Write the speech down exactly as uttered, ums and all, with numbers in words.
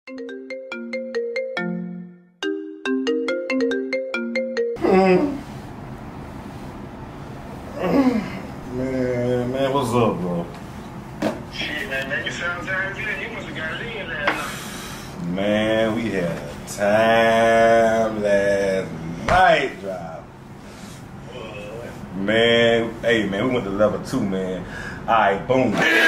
Man, man, what's up, bro? Shit, man, man, you sound tired good. You must have got it in last night. Man, we had a time last night, drive. What? Man, hey, man, we went to level two, man. All right, boom.